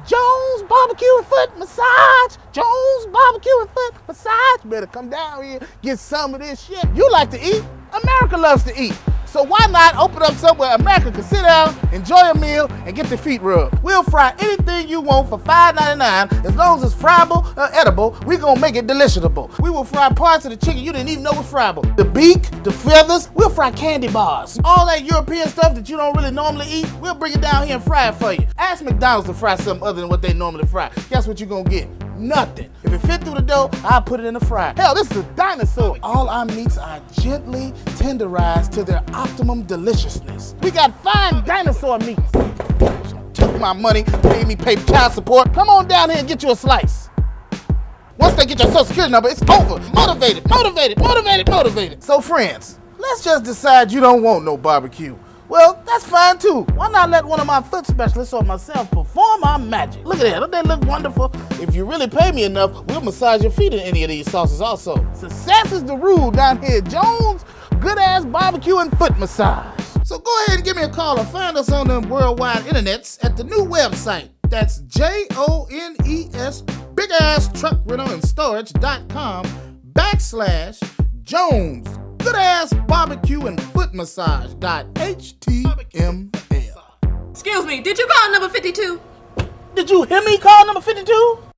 Jones Barbecue and Foot Massage. Jones Barbecue and Foot Massage. You better come down here, get some of this shit. You like to eat. America loves to eat. So why not open up somewhere America can sit down, enjoy a meal, and get their feet rubbed? We'll fry anything you want for $5.99. As long as it's friable or edible, we're gonna make it deliciable. We will fry parts of the chicken you didn't even know was friable. The beak, the feathers, we'll fry candy bars. All that European stuff that you don't really normally eat, we'll bring it down here and fry it for you. Ask McDonald's to fry something other than what they normally fry. Guess what you're gonna get? Nothing. If it fit through the dough, I'll put it in the fryer. Hell, this is a dinosaur. All our meats are gently tenderized to their optimum deliciousness. We got fine dinosaur meats. Took my money, made me pay child support. Come on down here and get you a slice. Once they get your social security number, it's over. Motivated, motivated, motivated, motivated. So friends, let's just decide you don't want no barbecue. Well, that's fine too. Why not let one of my foot specialists or myself perform our magic? Look at that, don't they look wonderful? If you really pay me enough, we'll massage your feet in any of these sauces also. Success is the rule down here at Jones Good Ass Barbecue and Foot Massage. So go ahead and give me a call or find us on the worldwide internets at the new website. That's JONES BigAssTruckRentalAndStorage.com/Jones Good Ass Barbecue and Foot Massage.html. Excuse me, did you call number 52? Did you hear me call number 52?